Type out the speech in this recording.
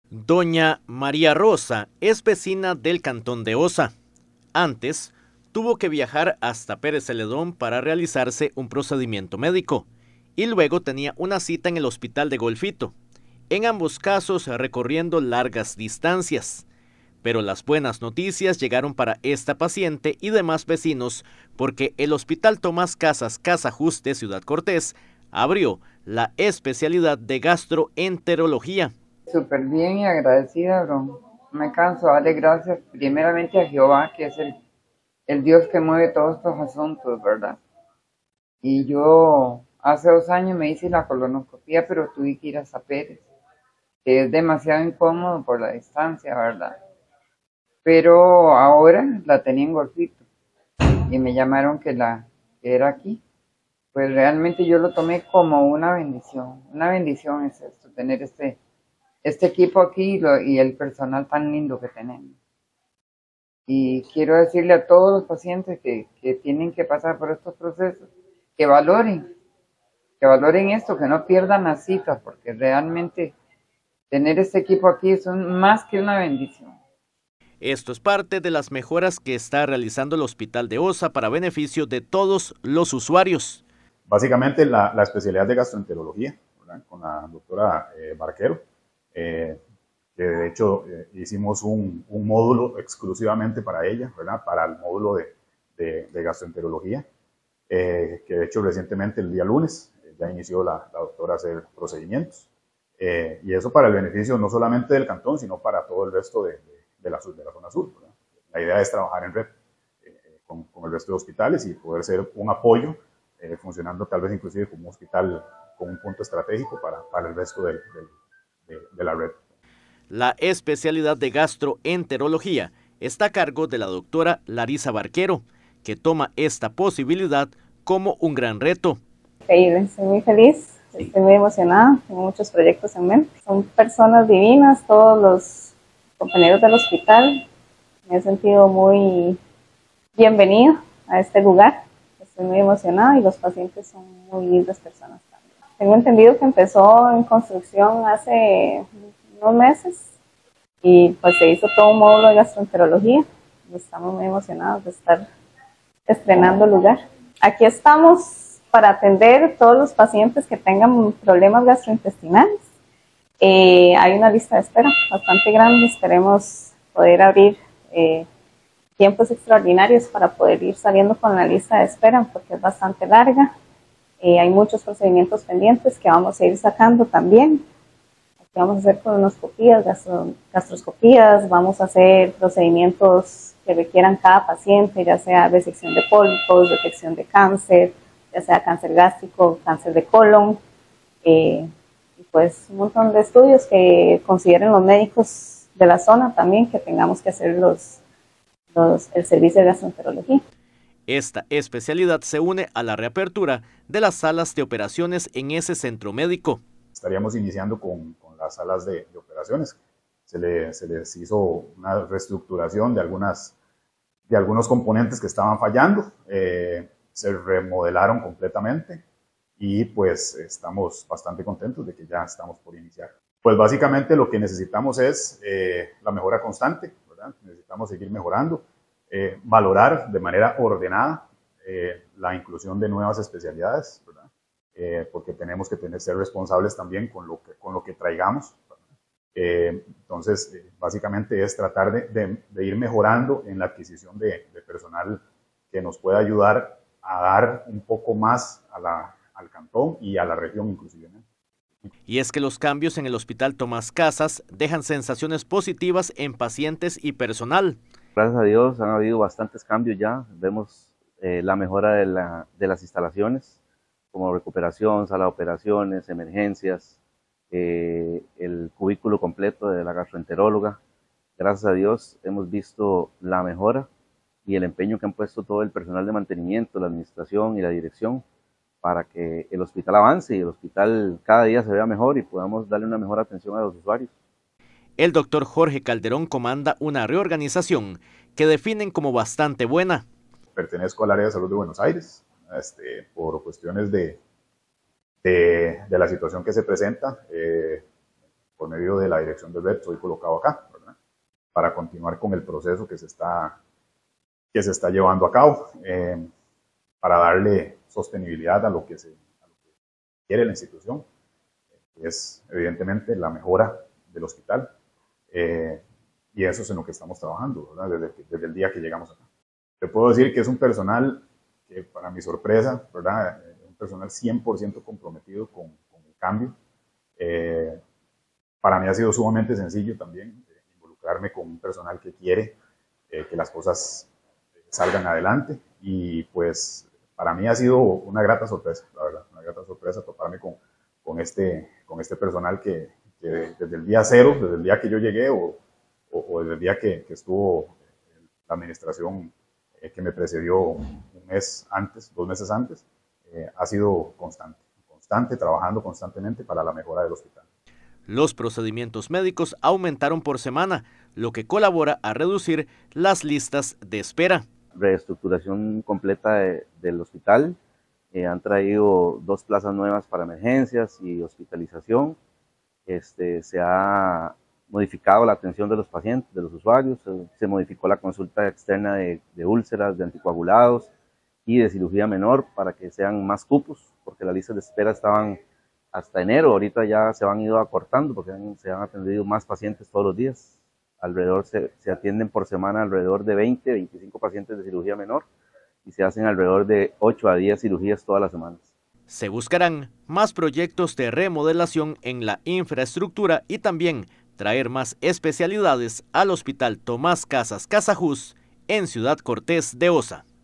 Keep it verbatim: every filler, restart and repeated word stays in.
Doña María Rosa es vecina del cantón de Osa. Antes, tuvo que viajar hasta Pérez Celedón para realizarse un procedimiento médico y luego tenía una cita en el hospital de Golfito, en ambos casos recorriendo largas distancias. Pero las buenas noticias llegaron para esta paciente y demás vecinos porque el Hospital Tomás Casas Casajuste Ciudad Cortés abrió la especialidad de gastroenterología. Súper bien y agradecida, bro. Me canso de darle gracias primeramente a Jehová, que es el, el Dios que mueve todos estos asuntos, ¿verdad? Y yo hace dos años me hice la colonoscopia, pero tuve que ir hasta Pérez, que es demasiado incómodo por la distancia, ¿verdad? Pero ahora la tenía en Golfito y me llamaron que la que era aquí. Pues realmente yo lo tomé como una bendición. Una bendición es esto, tener este este equipo aquí y, lo, y el personal tan lindo que tenemos. Y quiero decirle a todos los pacientes que, que tienen que pasar por estos procesos, que valoren, que valoren esto, que no pierdan las citas, porque realmente tener este equipo aquí es un, más que una bendición. Esto es parte de las mejoras que está realizando el Hospital de Osa para beneficio de todos los usuarios. Básicamente la, la especialidad de gastroenterología, ¿verdad? Con la doctora eh, Barquero. Eh, que de hecho eh, hicimos un, un módulo exclusivamente para ella, ¿verdad? Para el módulo de, de, de gastroenterología, eh, que de hecho recientemente el día lunes eh, ya inició la, la doctora a hacer procedimientos. Eh, y eso para el beneficio no solamente del cantón, sino para todo el resto de, de, de, la, de la zona sur, ¿verdad? La idea es trabajar en red eh, con, con el resto de hospitales y poder ser un apoyo, eh, funcionando tal vez inclusive como un hospital con un punto estratégico para, para el resto del, del De, de la red. La especialidad de gastroenterología está a cargo de la doctora Larisa Barquero, que toma esta posibilidad como un gran reto. Increíble, estoy muy feliz, estoy muy emocionada, tengo muchos proyectos en mente. Son personas divinas, todos los compañeros del hospital. Me he sentido muy bienvenida a este lugar, estoy muy emocionada y los pacientes son muy lindas personas. Tengo entendido que empezó en construcción hace unos meses y pues se hizo todo un módulo de gastroenterología. Estamos muy emocionados de estar estrenando el lugar. Aquí estamos para atender a todos los pacientes que tengan problemas gastrointestinales. Eh, hay una lista de espera bastante grande. Esperemos poder abrir eh, tiempos extraordinarios para poder ir saliendo con la lista de espera porque es bastante larga. Eh, hay muchos procedimientos pendientes que vamos a ir sacando también. Aquí vamos a hacer colonoscopías, gastro, gastroscopías, vamos a hacer procedimientos que requieran cada paciente, ya sea resección de pólipos, detección de cáncer, ya sea cáncer gástrico, cáncer de colon, eh, y pues un montón de estudios que consideren los médicos de la zona también que tengamos que hacer los, los, el servicio de gastroenterología. Esta especialidad se une a la reapertura de las salas de operaciones en ese centro médico. Estaríamos iniciando con, con las salas de, de operaciones. Se, le, se les hizo una reestructuración de, algunas, de algunos componentes que estaban fallando, eh, se remodelaron completamente y pues estamos bastante contentos de que ya estamos por iniciar. Pues básicamente lo que necesitamos es eh, la mejora constante, ¿verdad? Necesitamos seguir mejorando. Eh, valorar de manera ordenada eh, la inclusión de nuevas especialidades, ¿verdad? Eh, porque tenemos que tener, ser responsables también con lo que, con lo que traigamos. Eh, entonces, eh, básicamente es tratar de, de, de ir mejorando en la adquisición de, de personal que nos pueda ayudar a dar un poco más a la, al cantón y a la región inclusive, ¿no? Y es que los cambios en el Hospital Tomás Casas dejan sensaciones positivas en pacientes y personal. Gracias a Dios han habido bastantes cambios ya, vemos eh, la mejora de, la, de las instalaciones, como recuperación, sala de operaciones, emergencias, eh, el cubículo completo de la gastroenteróloga. Gracias a Dios hemos visto la mejora y el empeño que han puesto todo el personal de mantenimiento, la administración y la dirección para que el hospital avance y el hospital cada día se vea mejor y podamos darle una mejor atención a los usuarios. El doctor Jorge Calderón comanda una reorganización que definen como bastante buena. Pertenezco al área de salud de Buenos Aires, este, por cuestiones de, de, de la situación que se presenta. Eh, por medio de la dirección de red soy colocado acá, ¿verdad? Para continuar con el proceso que se está, que se está llevando a cabo, eh, para darle sostenibilidad a lo que, se, a lo que quiere la institución, que es evidentemente la mejora del hospital, eh, y eso es en lo que estamos trabajando, ¿verdad? Desde, desde el día que llegamos acá. Te puedo decir que es un personal que, para mi sorpresa, ¿verdad? Un personal cien por ciento comprometido con, con el cambio. Eh, para mí ha sido sumamente sencillo también eh, involucrarme con un personal que quiere eh, que las cosas salgan adelante, y pues para mí ha sido una grata sorpresa, la verdad, una grata sorpresa toparme con, con, este, con este personal que, que desde el día cero, desde el día que yo llegué o, o, o desde el día que, que estuvo la administración eh, que me precedió un mes antes, dos meses antes, eh, ha sido constante, constante, trabajando constantemente para la mejora del hospital. Los procedimientos médicos aumentaron por semana, lo que colabora a reducir las listas de espera. Reestructuración completa de, del hospital, eh, han traído dos plazas nuevas para emergencias y hospitalización, este, se ha modificado la atención de los pacientes, de los usuarios, se, se modificó la consulta externa de, de úlceras, de anticoagulados y de cirugía menor para que sean más cupos, porque las listas de espera estaban hasta enero, ahorita ya se han ido acortando porque han, se han atendido más pacientes todos los días. Alrededor se, se atienden por semana alrededor de veinte, veinticinco pacientes de cirugía menor y se hacen alrededor de ocho a diez cirugías todas las semanas. Se buscarán más proyectos de remodelación en la infraestructura y también traer más especialidades al Hospital Tomás Casas Casajús en Ciudad Cortés de Osa.